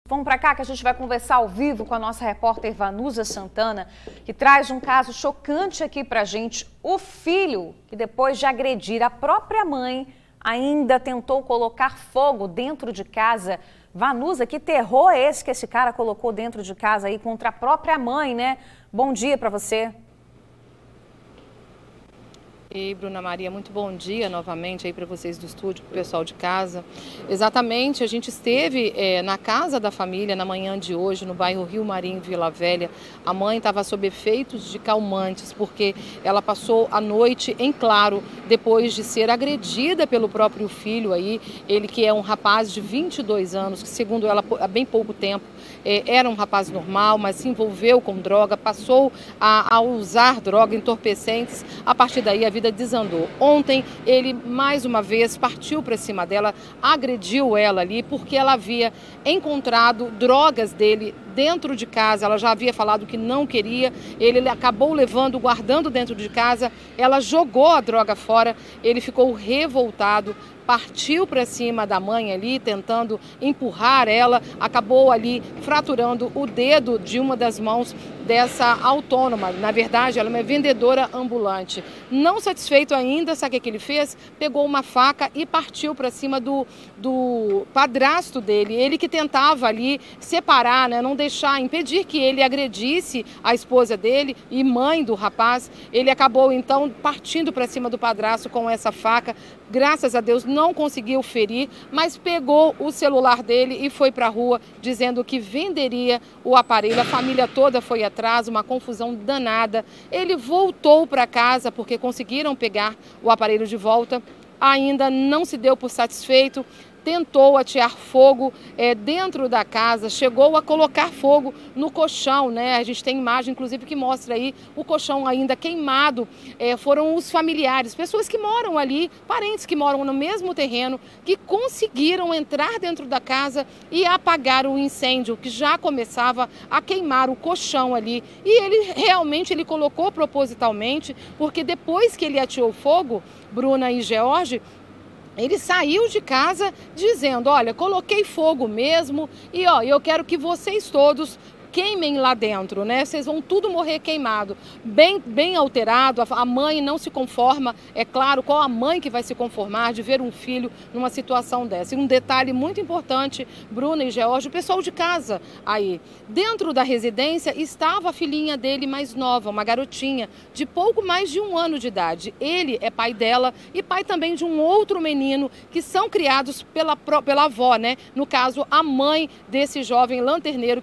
Vamos para cá que a gente vai conversar ao vivo com a nossa repórter Vanusa Santana, que traz um caso chocante aqui para a gente. O filho, que depois de agredir a própria mãe, ainda tentou colocar fogo dentro de casa. Vanusa, que terror é esse que esse cara colocou dentro de casa aí contra a própria mãe, né? Bom dia para você. E Bruna Maria, muito bom dia novamente aí para vocês do estúdio, para o pessoal de casa. Exatamente, a gente esteve na casa da família na manhã de hoje, no bairro Rio Marinho, Vila Velha. A mãe estava sob efeitos de calmantes, porque ela passou a noite em claro, depois de ser agredida pelo próprio filho aí, ele que é um rapaz de 22 anos, que segundo ela há bem pouco tempo era um rapaz normal, mas se envolveu com droga, passou a usar droga, entorpecentes. A partir daí a vida desandou. Ontem ele mais uma vez partiu para cima dela, agrediu ela ali porque ela havia encontrado drogas dele dentro de casa. Ela já havia falado que não queria, ele acabou levando, guardando dentro de casa, ela jogou a droga fora, ele ficou revoltado, partiu para cima da mãe ali, tentando empurrar ela, acabou ali fraturando o dedo de uma das mãos dessa autônoma. Na verdade, ela é uma vendedora ambulante. Não satisfeito ainda, sabe o que ele fez? Pegou uma faca e partiu para cima do padrasto dele. Ele que tentava ali separar, né, não deixar, impedir que ele agredisse a esposa dele e mãe do rapaz. Ele acabou então partindo para cima do padrasto com essa faca. Graças a Deus não conseguiu ferir, mas pegou o celular dele e foi para a rua dizendo que venderia o aparelho. A família toda foi atrás, uma confusão danada. Ele voltou para casa porque conseguiram pegar o aparelho de volta. Ainda não se deu por satisfeito. Tentou atear fogo dentro da casa, chegou a colocar fogo no colchão, né? A gente tem imagem, inclusive, que mostra aí o colchão ainda queimado. Foram os familiares, pessoas que moram ali, parentes que moram no mesmo terreno, que conseguiram entrar dentro da casa e apagar o incêndio, que já começava a queimar o colchão ali. E ele realmente colocou propositalmente, porque depois que ele ateou fogo, Bruna e George, ele saiu de casa dizendo, olha, coloquei fogo mesmo e ó, eu quero que vocês todos queimem lá dentro, né? Vocês vão tudo morrer queimado, bem alterado. A mãe não se conforma, é claro, qual a mãe que vai se conformar de ver um filho numa situação dessa? E um detalhe muito importante, Bruna e George, o pessoal de casa aí, dentro da residência estava a filhinha dele mais nova, uma garotinha de pouco mais de 1 ano de idade. Ele é pai dela e pai também de um outro menino que são criados pela avó, né? No caso, a mãe desse jovem lanterneiro que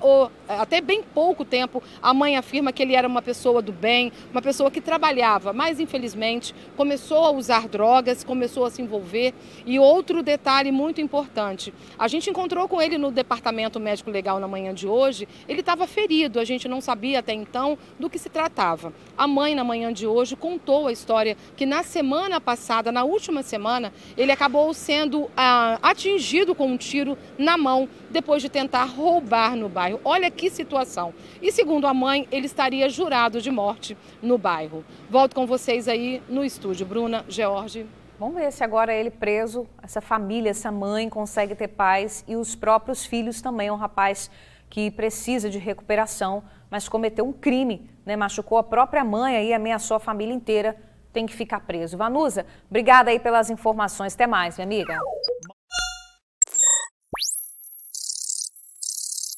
até bem pouco tempo, a mãe afirma que ele era uma pessoa do bem, uma pessoa que trabalhava, mas infelizmente começou a usar drogas, começou a se envolver. E outro detalhe muito importante, a gente encontrou com ele no departamento médico legal na manhã de hoje, ele estava ferido, a gente não sabia até então do que se tratava. A mãe na manhã de hoje contou a história que na semana passada, na última semana, ele acabou sendo atingido com um tiro na mão depois de tentar roubar no bairro. Olha que situação. E segundo a mãe, ele estaria jurado de morte no bairro. Volto com vocês aí no estúdio. Bruna, George. Vamos ver se agora ele preso, essa família, essa mãe consegue ter paz e os próprios filhos também. É um rapaz que precisa de recuperação, mas cometeu um crime, né? Machucou a própria mãe e ameaçou a família inteira. Tem que ficar preso. Vanusa, obrigada aí pelas informações. Até mais, minha amiga.